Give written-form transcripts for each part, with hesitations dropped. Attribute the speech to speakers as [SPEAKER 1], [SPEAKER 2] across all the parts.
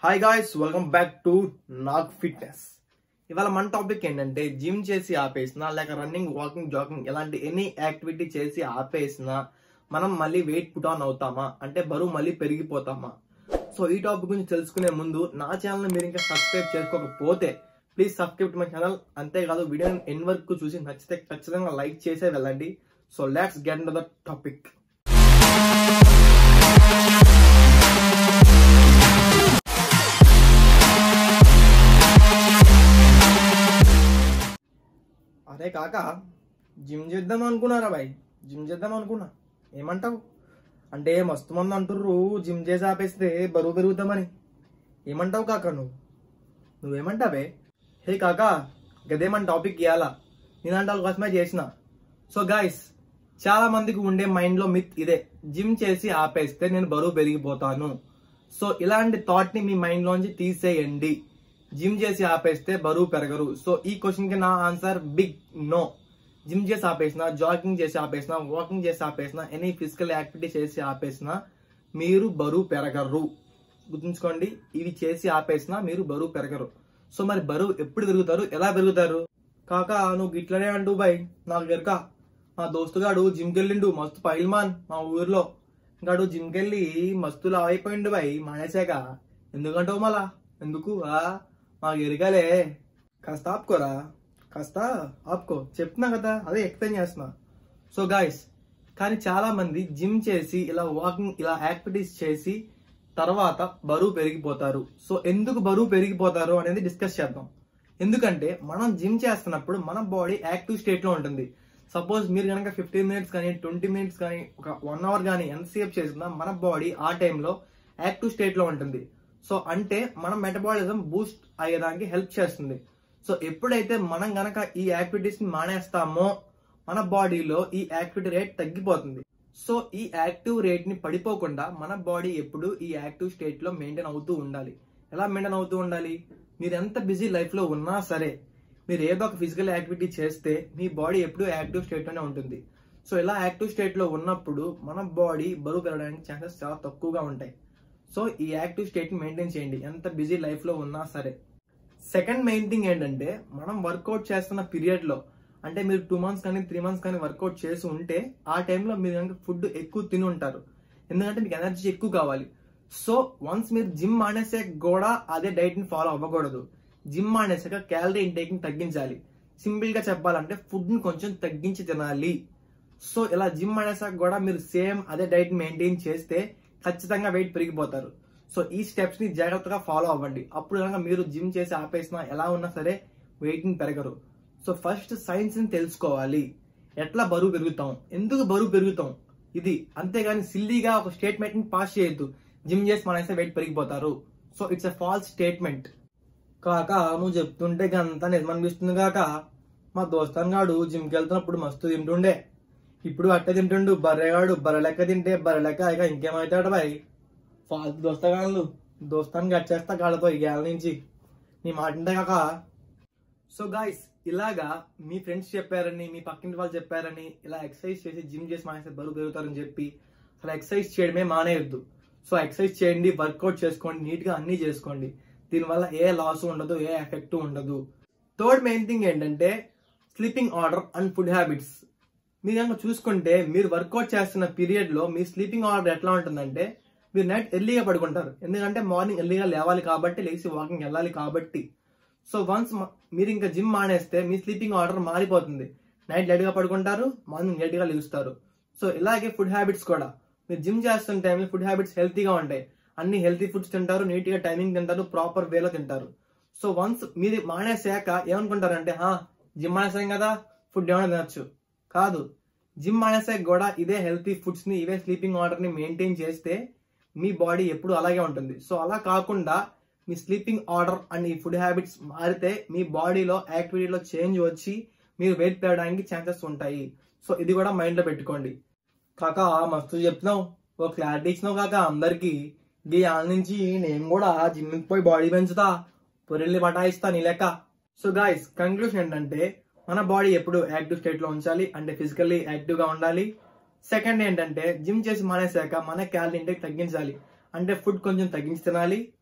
[SPEAKER 1] Hi guys, welcome back to Nag fitness. ఇవాళ మన topic ఏంటంటే జిమ్ చేసి ఆపేసినా లేక రన్నింగ్, వాకింగ్, జాగింగ్ ఇలాంటి ఎనీ యాక్టివిటీ చేసి ఆపేసినా మనం మళ్ళీ వెయిట్ పుట్ ఆన్ అవుతామా, అంటే బరువు మళ్ళీ పెరిగిపోతామా? సో ఈ టాపిక్ గురించి తెలుసుకునే ముందు నా ఛానల్ మీరు ఇంకా సబ్స్క్రైబ్ చేసుకోకపోతే please subscribe to my channel. అంతేకాదు వీడియోని ఎండ్ వరకు చూసి నచ్చితే ఖచ్చితంగా లైక్ చేసే వెళ్ళండి. So let's get into the topic. అరే కాక, జిమ్ చేద్దాం అనుకున్నారా బాయ్? జిమ్ చేద్దాం అనుకున్నా, ఏమంటావు? అంటే మస్తు మంది అంటుర్రు జిమ్ చేసి ఆపేస్తే బరువు పెరుగుతామని. ఏమంటావు కాక? నువ్వేమంటావే? హే కాక, గదే మన టాపిక్ ఇవ్వాలా, నేనంటే వాళ్ళ కోసమే చేసిన. సో గాయస్, చాలా మందికి ఉండే మైండ్ లో మిత్ ఇదే, జిమ్ చేసి ఆపేస్తే నేను బరువు పెరిగిపోతాను. సో ఇలాంటి థాట్ ని మీ మైండ్ లోంచి తీసేయండి. జిమ్ చేసి ఆపేస్తే బరువు పెరగరు. సో ఈ క్వశ్చన్ కి నా ఆన్సర్ బిగ్ నో. జిమ్ చేసి ఆపేసినా, జాగింగ్ చేసి ఆపేసినా, వాకింగ్ చేసి ఆపేసినా, ఎనీ ఫిజికల్ యాక్టివిటీ చేసి ఆపేసినా మీరు బరువు పెరగరు. గుర్తుంచుకోండి, ఇవి చేసి ఆపేసినా మీరు బరువు పెరగరు. సో మరి బరువు ఎప్పుడు పెరుగుతారు, ఎలా పెరుగుతారు? కాక నువ్వు గిట్లనే అంటూ బాయ్, నాకు ఎరక. మా దోస్తుగాడు జిమ్కి వెళ్ళిండు, మస్తు పైల్మాన్ మా ఊర్లో. గాడు జిమ్కి వెళ్ళి మస్తు లావ్ అయిపోయిండు బాయ్ మానేశాక. ఎందుకంటావు మళ్ళా? ఎందుకు మాకు ఎరగాలే. కాస్త ఆపుకోరా, కాస్త ఆపుకో, చెప్తున్నా కదా, అదే ఎక్స్ప్లెయిన్ చేస్తున్నా. సో గాయస్, కానీ చాలా మంది జిమ్ చేసి ఇలా వాకింగ్, ఇలా యాక్టివిటీస్ చేసి తర్వాత బరువు పెరిగిపోతారు. సో ఎందుకు బరువు పెరిగిపోతారు అనేది డిస్కస్ చేద్దాం. ఎందుకంటే మనం జిమ్ చేస్తున్నప్పుడు మన బాడీ యాక్టివ్ స్టేట్ లో ఉంటుంది. సపోజ్ మీరు కనుక 15 మినిట్స్ కానీ 20 మినిట్స్ కానీ ఒక 1 అవర్ కానీ ఎంతసేపు చేసినా మన బాడీ ఆ టైంలో యాక్టివ్ స్టేట్ లో ఉంటుంది. సో అంటే మన మెటబాలిజం బూస్ట్ అయ్యేదానికి హెల్ప్ చేస్తుంది. సో ఎప్పుడైతే మనం గనక ఈ యాక్టివిటీస్ ని మానేస్తామో మన బాడీలో ఈ యాక్టివిటీ రేట్ తగ్గిపోతుంది. సో ఈ యాక్టివ్ రేట్ ని పడిపోకుండా మన బాడీ ఎప్పుడు ఈ యాక్టివ్ స్టేట్ లో మెయింటైన్ అవుతూ ఉండాలి. ఎలా మెయింటైన్ అవుతూ ఉండాలి? మీరు ఎంత బిజీ లైఫ్ లో ఉన్నా సరే మీరు ఏదో ఒక ఫిజికల్ యాక్టివిటీ చేస్తే మీ బాడీ ఎప్పుడు యాక్టివ్ స్టేట్ లోనే ఉంటుంది. సో ఇలా యాక్టివ్ స్టేట్ లో ఉన్నప్పుడు మన బాడీ బరువు పెరగడానికి ఛాన్సెస్ చాలా తక్కువగా ఉంటాయి. సో ఈ యాక్టివ్ స్టేట్ ని మెయింటైన్ చేయండి ఎంత బిజీ లైఫ్ లో ఉన్నా సరే. సెకండ్ మెయిన్ థింగ్ ఏంటంటే, మనం వర్కౌట్ చేస్తున్న పీరియడ్ లో, అంటే మీరు 2 మంత్స్ కానీ 3 మంత్స్ కానీ వర్కౌట్ చేసి ఉంటే ఆ టైంలో మీరు కనుక ఫుడ్ ఎక్కువ తిని ఉంటారు. ఎందుకంటే మీకు ఎనర్జీ ఎక్కువ కావాలి. సో వన్స్ మీరు జిమ్ మానేసాక కూడా అదే డైట్ ని ఫాలో అవ్వకూడదు. జిమ్ మానేసాక క్యాలరీ ఇంటేక్ ని తగ్గించాలి. సింపుల్ గా చెప్పాలంటే ఫుడ్ ని కొంచెం తగ్గించి తినాలి. సో ఇలా జిమ్ మానేసాక కూడా మీరు సేమ్ అదే డైట్ మెయింటైన్ చేస్తే ఖచ్చితంగా వెయిట్ పెరిగిపోతారు. సో ఈ స్టెప్స్ ని జాగ్రత్తగా ఫాలో అవ్వండి. అప్పుడు కనుక మీరు జిమ్ చేసి ఆపేసినా ఎలా ఉన్నా సరే వెయిట్ ని పెరగరు. సో ఫస్ట్ సైన్స్ ని తెలుసుకోవాలి. ఎట్లా బరువు పెరుగుతాం, ఎందుకు బరువు పెరుగుతాం, ఇది. అంతేగాని సిల్లీగా ఒక స్టేట్మెంట్ ని పాస్ చేయొద్దు, జిమ్ చేసి మానేస్తే వెయిట్ పెరిగిపోతారు. So it's a false statement. కాక నువ్వు చెప్తుంటే అంతా నిజమనిపిస్తుంది కాక. మా దోస్తాన్ గాడు జిమ్కి వెళ్తున్నప్పుడు మస్తు తింటుండే, ఇప్పుడు అట్టే తింటుండు. బర్రెగాడు బర్రె లెక్క తింటే బర్రె లెక్క ఇక ఇంకేమవుతాడు బాయ్. ఫాల్తు దోస్తగాళ్ళు, దోస్తానికి వచ్చేస్తా గాళ్ళతో ఈ గాల నుంచి, నీ మాట ఉంటే కాక. సో గాయస్, ఇలాగా మీ ఫ్రెండ్స్ చెప్పారని, మీ పక్కింటి వాళ్ళు చెప్పారని ఇలా ఎక్సర్సైజ్ చేసి జిమ్ చేసి మానేస్తే బరువు పెరుగుతారని చెప్పి అసలు ఎక్సర్సైజ్ చేయడమే మానేయొద్దు. సో ఎక్సర్సైజ్ చేయండి, వర్కౌట్ చేసుకోండి, నీట్ గా అన్ని చేసుకోండి. దీనివల్ల ఏ లాస్ ఉండదు, ఏ ఎఫెక్ట్ ఉండదు. థర్డ్ మెయిన్ థింగ్ ఏంటంటే sleeping order and food habits. మీరు కనుక చూసుకుంటే మీరు వర్కౌట్ చేస్తున్న పీరియడ్ లో మీ స్లీపింగ్ ఆర్డర్ ఎట్లా ఉంటుందంటే, మీరు నైట్ ఎర్లీగా పడుకుంటారు. ఎందుకంటే మార్నింగ్ ఎర్లీగా లేవాలి కాబట్టి, లేచి వాకింగ్ వెళ్ళాలి కాబట్టి. సో వన్స్ మీరు ఇంకా జిమ్ మానేస్తే మీ స్లీపింగ్ ఆర్డర్ మారిపోతుంది. నైట్ లేట్ గా పడుకుంటారు, మార్నింగ్ లేట్ గా లేస్తారు. సో ఇలాగే ఫుడ్ హ్యాబిట్స్ కూడా, మీరు జిమ్ చేస్తుంటే మీ ఫుడ్ హ్యాబిట్స్ హెల్తీగా ఉంటాయి. అన్ని హెల్తీ ఫుడ్స్ తింటారు, నీట్ గా టైమింగ్ తింటారు, ప్రాపర్ వేలో తింటారు. సో వన్స్ మీరు మానేసాక ఏమనుకుంటారంటే, జిమ్ మానేసాం కదా ఫుడ్ ఏమైనా తినచ్చు. కాదు, జిమ్ మానేసాక కూడా ఇదే హెల్తీ ఫుడ్స్ ని, ఇవే స్లీపింగ్ ఆర్డర్ ని మెయింటైన్ చేస్తే మీ బాడీ ఎప్పుడు అలాగే ఉంటుంది. సో అలా కాకుండా మీ స్లీపింగ్ ఆర్డర్ అండ్ ఈ ఫుడ్ హ్యాబిట్స్ మారితే మీ బాడీలో యాక్టివిటీలో చేంజ్ వచ్చి మీరు వెయిట్ పెరగడానికి ఛాన్సెస్ ఉంటాయి. సో ఇది కూడా మైండ్ లో పెట్టుకోండి. కాక మస్తు చెప్తున్నావు, ఓ క్లారిటీ ఇచ్చినావు కాక అందరికి. ఈ ఆల నుంచి నేను కూడా జిమ్ పోయి బాడీ పెంచుతా, పొరెల్ని బటాయిస్తా నీ లెక్క. సో గాయస్, కంక్లూషన్ ఏంటంటే మన బాడీ ఎప్పుడు యాక్టివ్ స్టేట్ లో ఉంచాలి, అంటే ఫిజికల్లీ యాక్టివ్ గా ఉండాలి. సెకండ్ ఏంటంటే జిమ్ చేసి మానేసాక మన క్యాలరీ ఇంటేక్ తగ్గించాలి, అంటే ఫుడ్ కొంచెం తగ్గించి తినాలి.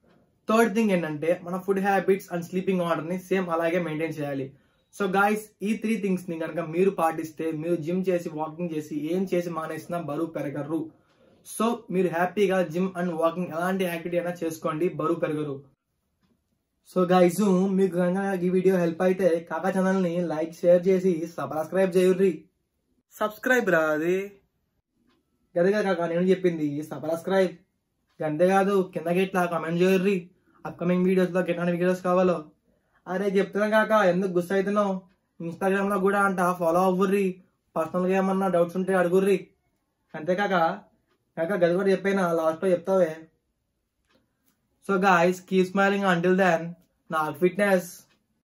[SPEAKER 1] థర్డ్ థింగ్ ఏంటంటే మన food habits and sleeping order ని సేమ్ అలాగే మెయింటైన్ చేయాలి. సో గాయస్, ఈ 3 థింగ్స్ ని కనుక మీరు పాటిస్తే మీరు జిమ్ చేసి వాకింగ్ చేసి ఏం చేసి మానేసినా బరువు పెరగరు. సో మీరు హ్యాపీగా జిమ్ అండ్ వాకింగ్ ఎలాంటి యాక్టివిటీ అయినా చేసుకోండి, బరువు పెరగరు. సో గైస్, మీకు కనుక ఈ వీడియో హెల్ప్ అయితే కాకా ఛానల్ ని లైక్ షేర్ చేసి సబ్స్క్రైబ్ చేయుర్రి. సబ్స్క్రైబ్ రాది గదిగా కాక నేను చెప్పింది, సబ్స్క్రైబ్. అంతేకాదు కిందకి ఇట్లా కామెంట్ చేయుర్రి అప్కమింగ్ వీడియోస్ లో ఎట్లాంటి వీడియోస్ కావాలో. అరే చెప్తున్నా కాక ఎందుకు గుస్ అవుతున్నావు? ఇన్స్టాగ్రామ్ లో కూడా అంట ఫాలో అవ్వర్రి. పర్సనల్ గా ఏమన్నా డౌట్స్ ఉంటే అడుగుర్రి. అంతేకాక కాక గది కూడా చెప్పైనా లాస్ట్ లో చెప్తావే. So guys, keep smiling until then. నా ఫిట్నెస్.